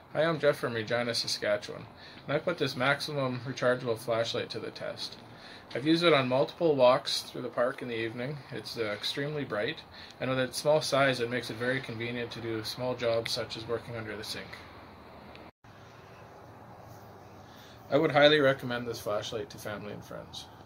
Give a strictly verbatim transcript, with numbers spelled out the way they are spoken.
Hi, I'm Jeff from Regina, Saskatchewan, and I put this maximum rechargeable flashlight to the test. I've used it on multiple walks through the park in the evening. It's uh, extremely bright, and with its small size it makes it very convenient to do small jobs such as working under the sink. I would highly recommend this flashlight to family and friends.